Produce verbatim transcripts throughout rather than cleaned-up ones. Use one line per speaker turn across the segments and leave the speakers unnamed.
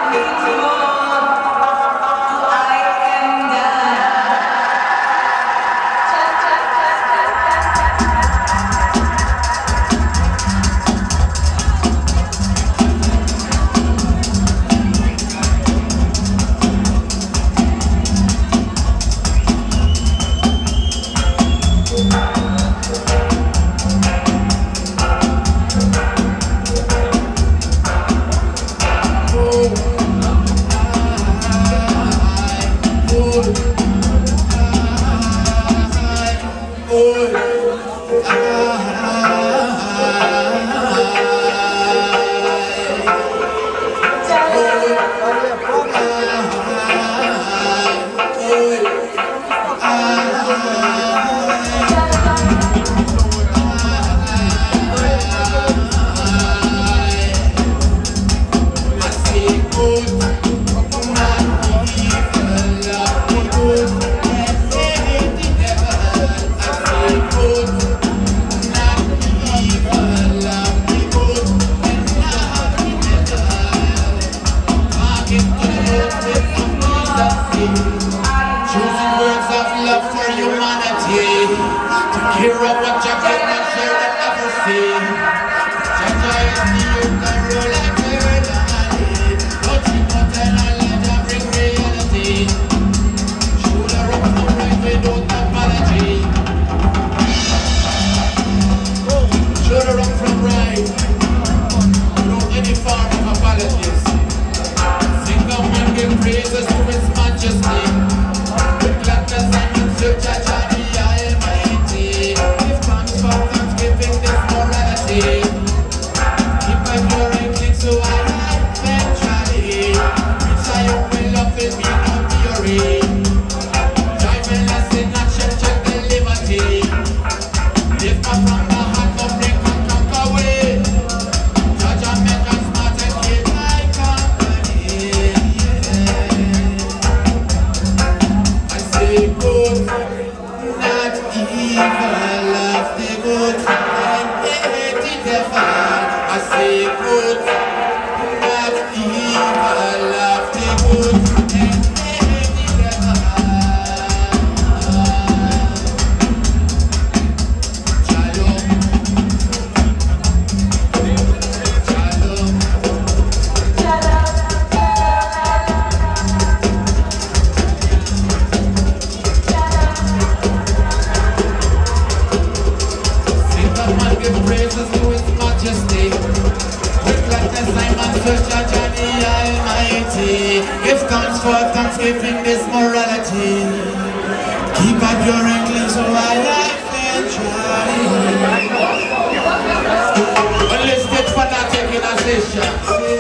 Unlisted fanatic in a session.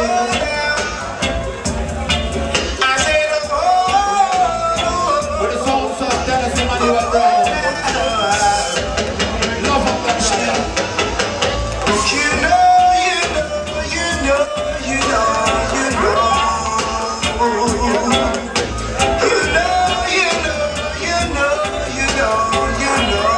With the sounds of Dennis Emmanuel Brown. Love of the child.
You know, you know, you know, you know, you know. You know, you know, you know, you know, you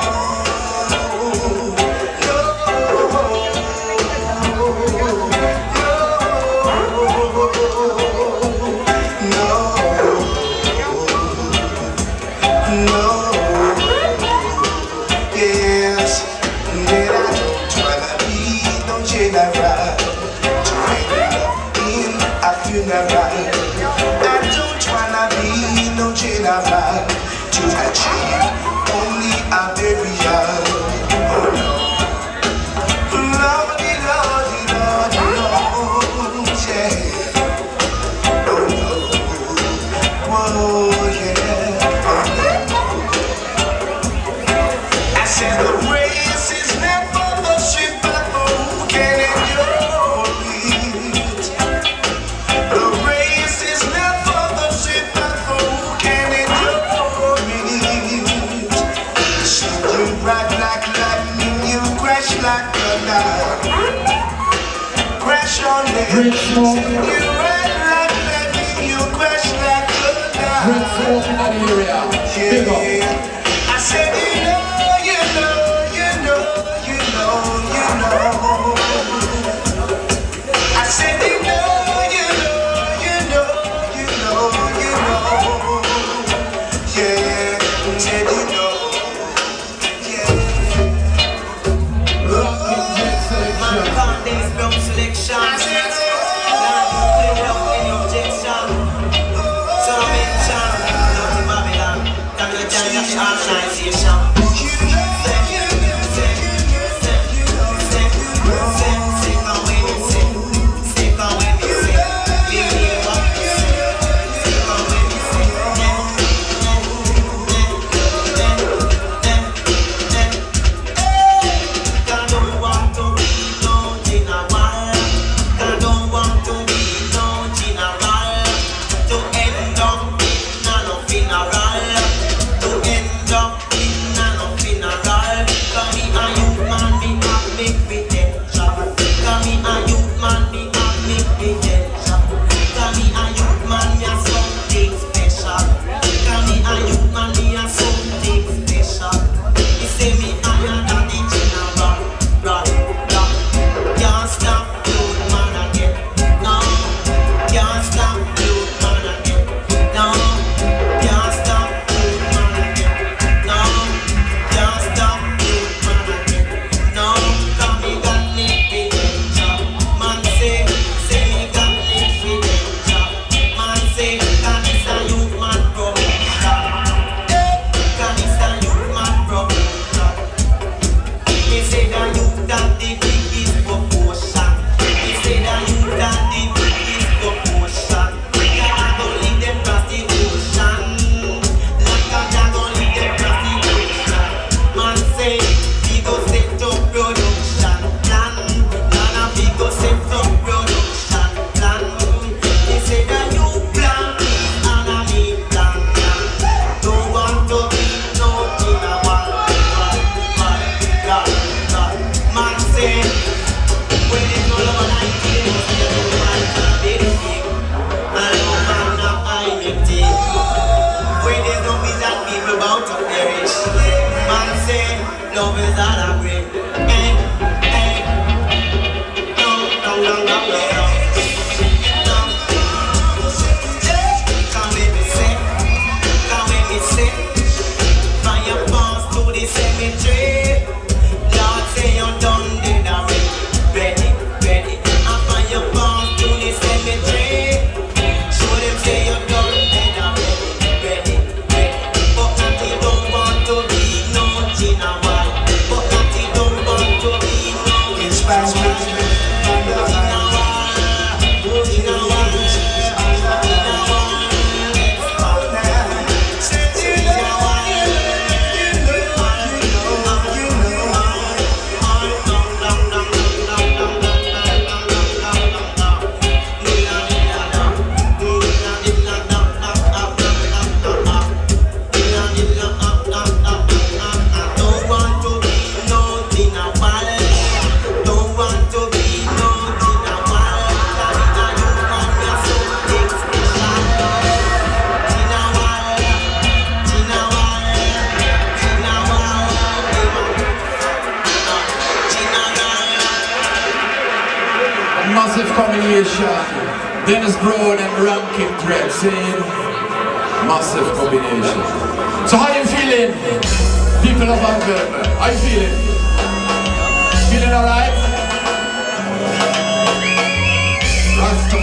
I don't wanna be no general to achieve only a burial. Oh no, Lordy, Lordy, Lordy, Lord, yeah. Oh no, whoa, yeah. Oh no. I said the race is not for the swift, but for who can endure it. The race is not for the swift, but for who can endure it. So you ride like lightning, you crash like thunder. Crash on it. So you ride like lightning, you crash like thunder.
Dreadsmoke in that area. Big up.
I said you know, you know, you know, you know, you know. I said you know, you know, you know, love is all I bring. Hey, hey. Down, down, down, down, down. Down. Come with me, say. Come with me, say. Fire bombs to the cemetery. Lord say you're done, did I ready, ready. I fire bombs to the cemetery. Show them say you're done, did I ready, ready. But I don't want to be no Ginawa. But I don't want to be no Ginawa.
Massive combination. Dennis Brown and Rankin Dreads in massive combination. So how you feeling, people of Antwerpen? How you feeling? Feeling alright? Rasta